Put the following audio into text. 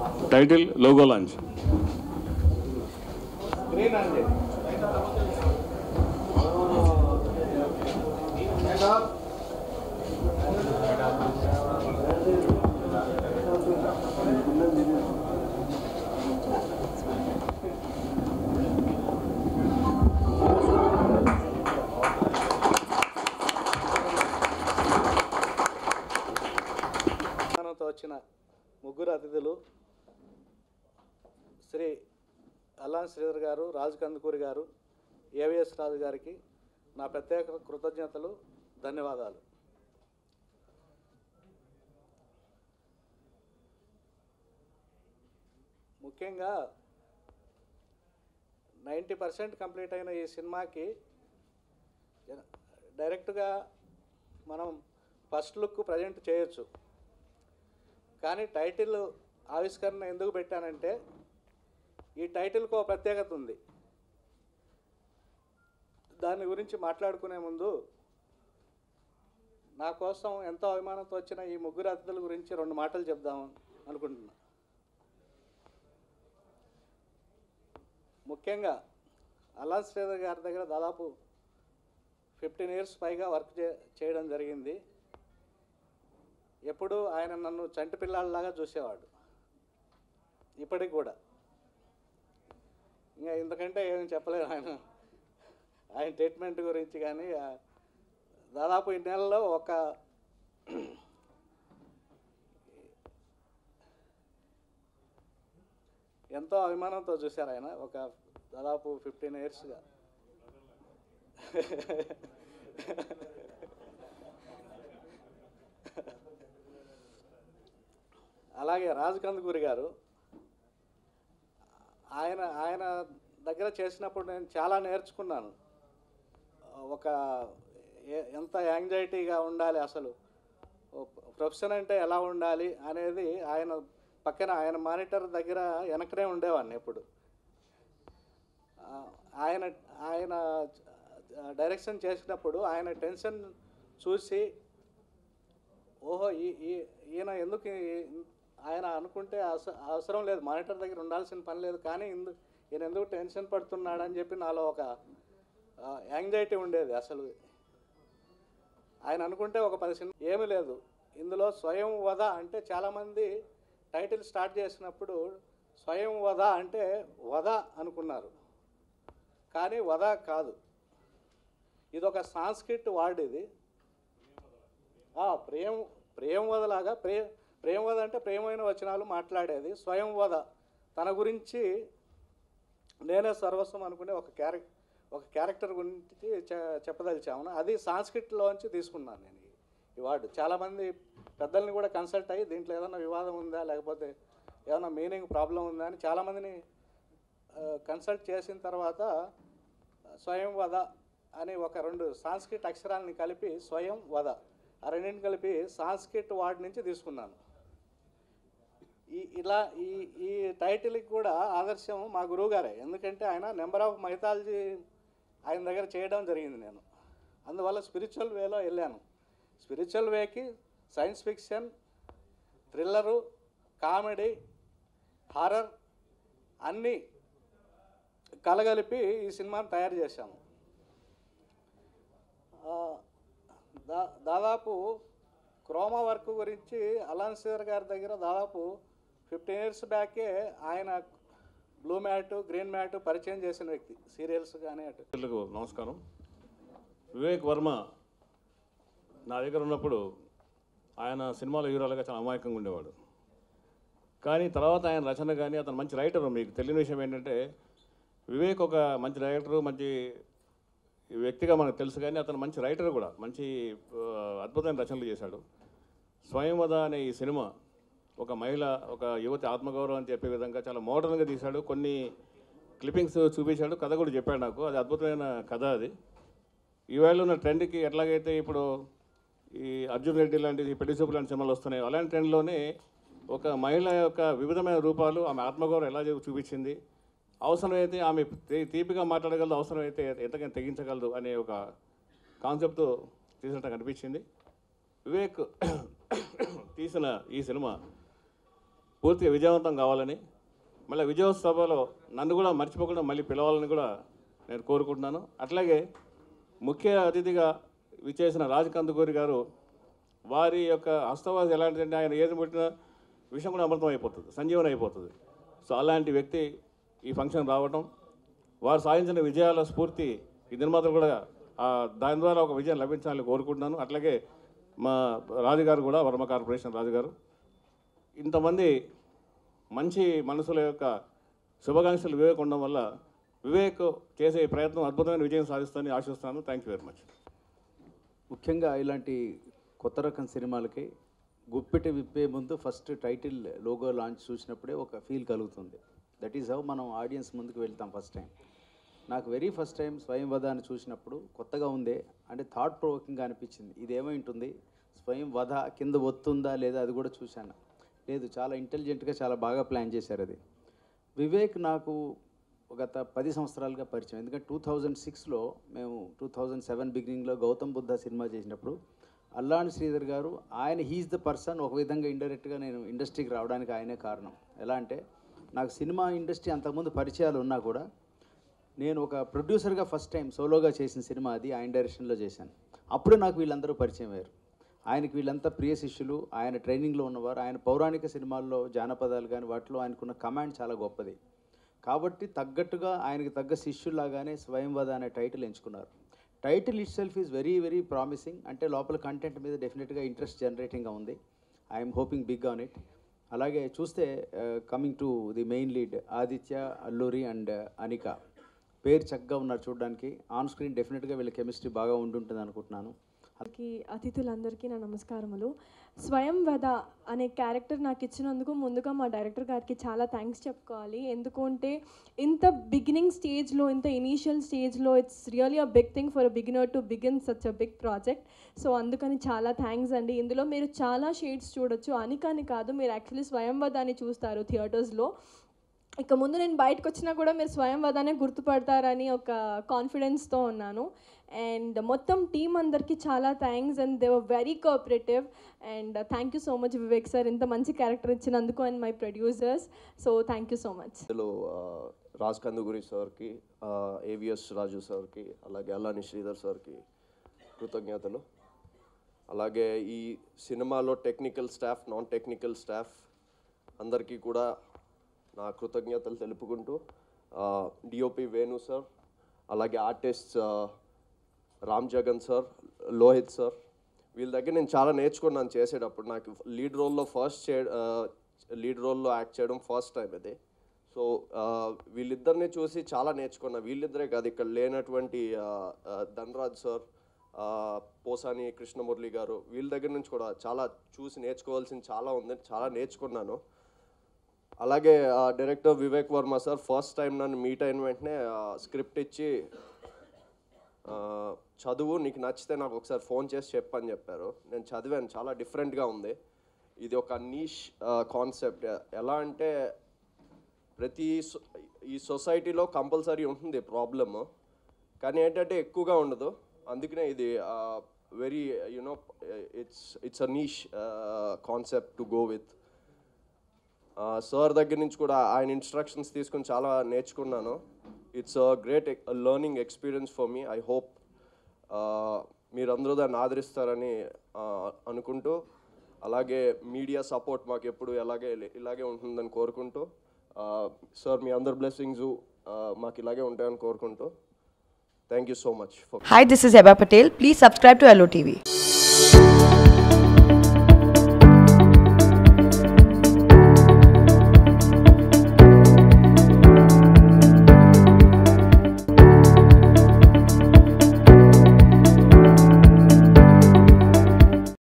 Title logo launch. వచ్చిన ముగ్గురు అతిథులు శ్రీ అల్లాన్ శ్రీధర్ గారు, రాజు కందుకూరి గారు, ఏవిఎస్ రాజు గారికి నా ప్రత్యేక కృతజ్ఞతలు, ధన్యవాదాలు. ముఖ్యంగా 90% కంప్లీట్ అయిన ఈ సినిమాకి డైరెక్ట్గా మనం ఫస్ట్ లుక్ ప్రజెంట్ చేయొచ్చు. కానీ టైటిల్ ఆవిష్కరణ ఎందుకు పెట్టానంటే ఈ టైటిల్కి ఒక ప్రత్యేకత ఉంది. దాని గురించి మాట్లాడుకునే ముందు నా కోసం ఎంతో అభిమానంతో వచ్చిన ఈ ముగ్గురు అతిథుల గురించి 2 మాటలు చెప్దాం అనుకుంటున్నా. ముఖ్యంగా అల్లాన్ శ్రీధర్ గారి దగ్గర దాదాపు 15 years పైగా వర్క్ చేయడం జరిగింది. ఎప్పుడు ఆయన నన్ను చంటి పిల్లాళ్ళలాగా చూసేవాడు, ఇప్పటికి కూడా. ఇంకా ఇంతకంటే ఏమీ చెప్పలేదు ఆయన ట్రీట్మెంట్ గురించి. కానీ దాదాపు ఈ నెలలో ఎంతో అభిమానంతో చూశారు ఆయన, దాదాపు 15 yearsగా. అలాగే రాజు కందుకూరి గారు, ఆయన దగ్గర చేసినప్పుడు నేను చాలా నేర్చుకున్నాను. ఎంత యాంగ్జైటీగా ఉండాలి, అసలు ప్రొఫెషన్ అంటే ఎలా ఉండాలి అనేది ఆయన మానిటర్ దగ్గర వెనకనే ఉండేవాడిని ఎప్పుడు. ఆయన డైరెక్షన్ చేసినప్పుడు ఆయన టెన్షన్ చూసి, ఓహో ఈయన ఎందుకు, ఆయన అనుకుంటే అవసరం లేదు, మానిటర్ దగ్గర ఉండాల్సిన పని లేదు, కానీ ఈయన ఎందుకు టెన్షన్ పడుతున్నాడని చెప్పి నాలో ఒక యాంగ్జైటీ ఉండేది. అసలు ఆయన అనుకుంటే ఒక 10 సినిమా ఏమీ లేదు ఇందులో. స్వయం వధ అంటే చాలామంది టైటిల్ స్టార్ట్ చేసినప్పుడు స్వయం వధ అంటే వధ అనుకున్నారు, కానీ వధ కాదు, ఇదొక సాంస్క్రిట్ వర్డ్. ఇది ప్రేమ వధలాగా, ప్రేమ వధ అంటే ప్రేమైన వచనాలు మాట్లాడేది. స్వయం వధ తన గురించి నేనే సర్వస్వం అనుకునే ఒక క్యారెక్టర్ గురించి చెప్పదలిచాము. అది సాంస్క్రిట్లోంచి తీసుకున్నాను నేను ఈ వర్డ్. చాలామంది పెద్దల్ని కూడా కన్సల్ట్ అయ్యి దీంట్లో ఏదైనా వివాదం ఉందా, లేకపోతే ఏదైనా మీనింగ్ ప్రాబ్లం ఉందా అని చాలామందిని కన్సల్ట్ చేసిన తర్వాత స్వయం వధ అని 2 సాంస్క్రిట్ అక్షరాలని కలిపి స్వయం వధ, ఆ రెండింటిని కలిపి సాంస్క్రిట్ వర్డ్ నుంచి తీసుకున్నాను. ఈ టైటిల్కి కూడా ఆదర్శం మా గురువుగారే. ఎందుకంటే ఆయన నెంబర్ ఆఫ్ మైథాలజీ ఆయన దగ్గర చేయడం జరిగింది నేను. అందువల్ల స్పిరిచువల్ వేలో వెళ్ళాను. స్పిరిచువల్ వేకి science fiction, thriller, comedy, horror అన్నీ కలగలిపి ఈ సినిమాను తయారు చేశాము. దాదాపు క్రోమా వర్క్ గురించి అల్లాన్ శ్రీధర్ గారి దగ్గర దాదాపు 15 years బ్యాకే ఆయన బ్లూ మ్యాట్, గ్రీన్ మ్యాట్ పరిచయం చేసిన వ్యక్తి, సీరియల్స్ కానీ అటు. నమస్కారం. వివేక్ వర్మ నా దగ్గర ఉన్నప్పుడు ఆయన సినిమాలో హీరోలుగా చాలా అమాయకంగా ఉండేవాడు. కానీ తర్వాత ఆయన రచన కానీ, అతను మంచి రైటరు. మీకు తెలియని విషయం ఏంటంటే వివేక్ ఒక మంచి డైరెక్టరు, మంచి వ్యక్తిగా మనకు తెలుసు, కానీ అతను మంచి రైటర్ కూడా, మంచి అద్భుతమైన రచనలు చేశాడు. స్వయంవధ అనే ఈ సినిమా ఒక మహిళ, ఒక యువతి ఆత్మగౌరవం అని చెప్పే విధంగా చాలా మోడర్న్గా తీశాడు. కొన్ని క్లిప్పింగ్స్ చూపించాడు, కథ కూడా చెప్పాడు నాకు. అది అద్భుతమైన కథ. అది ఈవేళ ఉన్న ట్రెండ్కి ఎట్లాగైతే ఇప్పుడు ఈ అర్జున్ రెడ్డి లాంటి, పెళ్లి చూపులు లాంటి సినిమాలు వస్తున్నాయి, అలాంటి ట్రెండ్లోనే ఒక మహిళ యొక్క వివిధమైన రూపాలు, ఆమె ఆత్మగౌరవం ఎలా చూపించింది, అవసరమైతే ఆమె తీపిగా మాట్లాడగలదు, అవసరమైతే ఎంతకైనా తెగించగలదు అనే ఒక కాన్సెప్ట్తో తీసినట్టు అనిపించింది. వివేక్ తీసిన ఈ సినిమా పూర్తిగా విజయవంతం కావాలని, మళ్ళీ విజయోత్సవాలో నన్ను కూడా మర్చిపోకుండా మళ్ళీ పిలవాలని కూడా నేను కోరుకుంటున్నాను. అట్లాగే ముఖ్య అతిథిగా విచ్చేసిన రాజ్ కందుకూరి గారు, వారి యొక్క హస్తవాసి ఎలాంటిదంటే ఆయన ఏది పుట్టిన విషయం కూడా అమృతం అయిపోతుంది, సంజీవనం అయిపోతుంది. సో అలాంటి వ్యక్తి ఈ ఫంక్షన్ రావడం, వారు సాధించిన విజయాల స్ఫూర్తి ఈ నిర్మాతలు కూడా దాని ద్వారా ఒక విజయం లభించాలని కోరుకుంటున్నాను. అట్లాగే మా రాజుగారు కూడా, వర్మ కార్పొరేషన్ రాజుగారు, ఇంతమంది మంచి మనసుల యొక్క శుభాకాంక్షలు వివేక్ ఉండడం వల్ల వివేక్ చేసే ప్రయత్నం అద్భుతమైన విజయం సాధిస్తానని ఆశిస్తున్నాను. Thank you very much. ముఖ్యంగా ఇలాంటి కొత్త రకం సినిమాలకి గుప్పెటి విప్పే ముందు ఫస్ట్ టైటిల్ లోగో లాంచ్ చూసినప్పుడే ఒక ఫీల్ కలుగుతుంది. దట్ ఈస్ హౌ మనం ఆడియన్స్ ముందుకు వెళ్తాం ఫస్ట్ టైం. నాకు వెరీ ఫస్ట్ టైం స్వయంవధాన్ని చూసినప్పుడు కొత్తగా ఉందే, అంటే థాట్ ప్రొవోకింగ్గా అనిపించింది. ఇదేమై ఉంటుంది, స్వయం వధ కింద వస్తుందా లేదా అది కూడా చూశాను. లేదు, చాలా ఇంటెలిజెంట్గా చాలా బాగా ప్లాన్ చేశారు అది. వివేక్ నాకు గత 10 సంవత్సరాలుగా పరిచయం. ఎందుకంటే 2006లో మేము 2007 బిగినింగ్లో గౌతమ్ బుద్ధ సినిమా చేసినప్పుడు అల్లాని శ్రీధర్ గారు, ఆయన హీఈస్ ద పర్సన్. ఒక విధంగా ఇండైరెక్ట్గా నేను ఇండస్ట్రీకి రావడానికి ఆయనే కారణం. ఎలా అంటే నాకు సినిమా ఇండస్ట్రీ అంతకుముందు పరిచయాలు ఉన్నా కూడా నేను ఒక ప్రొడ్యూసర్గా ఫస్ట్ టైం సోలోగా చేసిన సినిమా అది ఆయన డైరెక్షన్లో చేశాను. అప్పుడు నాకు వీళ్ళందరూ పరిచయం అయ్యారు. ఆయనకి వీళ్ళంతా ప్రియ శిష్యులు, ఆయన ట్రైనింగ్లో ఉన్నవారు. ఆయన పౌరాణిక సినిమాల్లో జానపదాలు కానీ వాటిలో ఆయనకున్న కమాండ్ చాలా గొప్పది. కాబట్టి తగ్గట్టుగా ఆయనకి తగ్గ శిష్యులాగానే స్వయంవధ అనే టైటిల్ ఎంచుకున్నారు. Title itself is very very promising. అంటే లోపల కంటెంట్ మీద డెఫినెట్గా ఇంట్రెస్ట్ జనరేటింగ్గా ఉంది. I'm hoping big on it. అలాగే చూస్తే coming to the main lead Aditya, Alluri and Anika, పేరు చక్కగా ఉన్నారు చూడడానికి. ఆన్ స్క్రీన్ డెఫినెట్గా వీళ్ళ కెమిస్ట్రీ బాగా ఉంటుంటుంది అనుకుంటున్నాను. అతిథులందరికీ నా నమస్కారములు. స్వయంవధ అనే క్యారెక్టర్ నాకు ఇచ్చినందుకు ముందుగా మా డైరెక్టర్ గారికి చాలా థ్యాంక్స్ చెప్పుకోవాలి. ఎందుకంటే ఇంత బిగినింగ్ స్టేజ్లో, ఇంత ఇనీషియల్ స్టేజ్లో it's really a big thing for a beginner to begin such a big project. So అందుకని చాలా థ్యాంక్స్ అండి. ఇందులో మీరు చాలా షేడ్స్ చూడొచ్చు. అనికని కాదు, మీరు యాక్చువల్లీ స్వయంవధ అని చూస్తారు థియేటర్స్లో. ఇక ముందు నేను బయటకు వచ్చినా కూడా మీరు స్వయంవధానే గుర్తుపడతారని ఒక కాన్ఫిడెన్స్తో ఉన్నాను. అండ్ మొత్తం టీం అందరికీ చాలా thanks and they were very cooperative. And thank you so much Vivek sir, ఇంత మంచి క్యారెక్టర్ ఇచ్చినందుకు, and my producers. So thank you so much. ఇందులో రాజ్ కందుకూరి సార్కి, ఏవిఎస్ రాజు సార్కి, అలాగే అల్లాని శ్రీధర్ సార్కి కృతజ్ఞతలు. అలాగే ఈ సినిమాలో technical staff, non technical staff అందరికీ కూడా నా కృతజ్ఞతలు తెలుపుకుంటూ, డిఓపి వేణు సార్, అలాగే artist Ram Jagan sir, Lohit sir, వీళ్ళ దగ్గర నేను చాలా నేర్చుకున్నాను చేసేటప్పుడు. నాకు లీడ్ రోల్లో యాక్ట్ చేయడం ఫస్ట్ టైం ఇది. సో వీళ్ళిద్దరిని చూసి చాలా నేర్చుకున్నా. వీళ్ళిద్దరే కాదు, ఇక్కడ లేనటువంటి ధనరాజ్ సార్, పోసాని కృష్ణమురళి గారు, వీళ్ళ దగ్గర నుంచి కూడా చాలా చూసి నేర్చుకోవాల్సింది చాలా ఉంది. చాలా నేర్చుకున్నాను. అలాగే director Vivek Varma sir first time నన్ను మీట్ అయిన వెంటనే స్క్రిప్ట్ ఇచ్చి, చదువు, నీకు నచ్చితే నాకు ఒకసారి ఫోన్ చేసి చెప్పని చెప్పారు. నేను చదివాను, చాలా డిఫరెంట్గా ఉంది. ఇది ఒక నీష్ కాన్సెప్ట్. ఎలా అంటే ఈ సొసైటీలో కంపల్సరీ ఉంటుంది ప్రాబ్లమ్, కానీ ఏంటంటే ఎక్కువగా ఉండదు. అందుకనే ఇది very you know it's a niche concept to go with. Sir దగ్గర నుంచి కూడా ఆయన ఇన్స్ట్రక్షన్స్ తీసుకొని చాలా నేర్చుకున్నాను. It's a great learning experience for me. I hope మీరందరూ దాన్ని ఆదరిస్తారని అనుకుంటూ, అలాగే మీడియా సపోర్ట్ మాకు ఎప్పుడు ఇలాగే ఉంటుందని కోరుకుంటూ, సార్ మీ అందరి బ్లెస్సింగ్స్ మాకు ఇలాగే ఉంటాయని కోరుకుంటూ, thank you so much. Hi, this is Heba Patel. Please subscribe to LOTV.